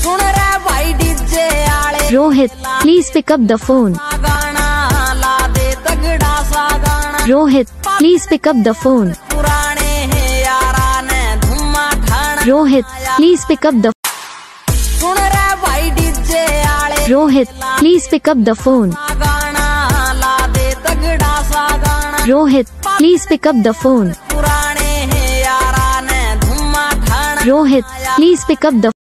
सुन रे भाई डीजे आले Rohit please pick up the phone. गाना ला दे तगड़ा सा गाना। Rohit please pick up the phone. पुराने हैं यारा ने धुम्मा ठाना। Rohit please pick up the. सुन रे भाई डीजे आले Rohit please pick up the phone. गाना ला दे तगड़ा सा गाना। Rohit please pick up the phone. पुराने हैं यारा ने धुम्मा ठाना। Rohit please pick up the.